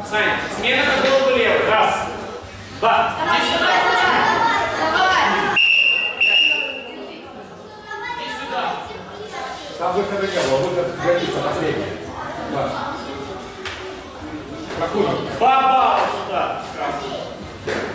Саня, смена на голову левый. Раз, два. Иди сюда. Иди сюда. Там выхода не было, выход граница последняя. Да. Проходим. 2 балла сюда. Красный.